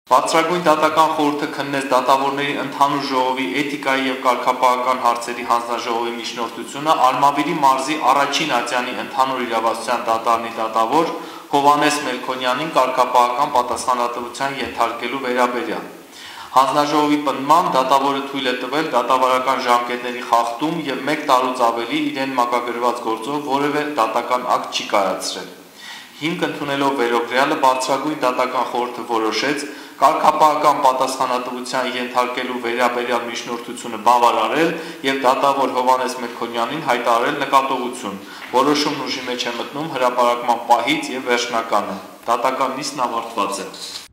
Բարձրագույն դատական խորհուրդը քննեց դատավորների ընդհանուր ժողովի էթիկայի և կարգապահական հարցերի հանձնաժողովի միջնորդությունը Արմավիրի մարզի առաջին ատյանի ընդհանուր իրավասության դատարանի դատավոր Հովհաննես Մելքոնյանին կարգապահական պատասխանատվության ենթարկելու վերաբերյալ։ Հանձնաժողովի պնդմամբ դատավորը թույլ է տվել դատավարական ժամկետների խախտում և 1 տարուց ավելի իրեն մակագրված գործով որևէ դատական ակտ չի կայացրել։ Հիմք ընդունելով վերօրյալը բարձրագույն դատական խորհուրդը որոշեց կարգապահական պատասխանատվության ենթարկելու վերաբերյալ միջնորդությունը բավարարել և դատավոր Հովհաննես Մելքոնյանին հայտարարել նկատողություն։ Որոշումն ուժի մեջ է մտնում հրապարակման պահից և վերջնական է։ Դատական նիստն ավարտված է։